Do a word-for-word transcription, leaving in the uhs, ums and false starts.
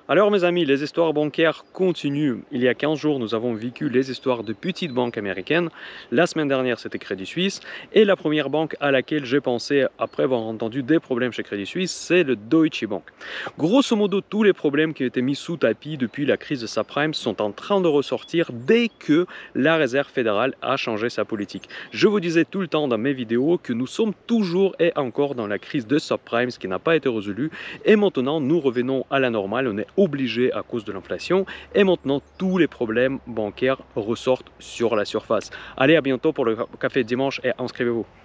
Alors mes amis, les histoires bancaires continuent. Il y a quinze jours, nous avons vécu les histoires de petites banques américaines. La semaine dernière, c'était Crédit Suisse. Et la première banque à laquelle j'ai pensé après avoir entendu des problèmes chez Crédit Suisse, c'est le Deutsche Bank. Grosso modo, tous les problèmes qui ont été mis sous tapis depuis la crise de subprime sont en train de ressortir dès que la Réserve fédérale a changé sa politique. Je vous disais tout le temps dans mes vidéos que nous sommes toujours et encore dans la crise de subprime, ce qui n'a pas été résolu. Et maintenant, nous revenons à la normale. On est obligé à cause de l'inflation et maintenant tous les problèmes bancaires ressortent sur la surface. Allez, à bientôt pour le café de dimanche et inscrivez-vous.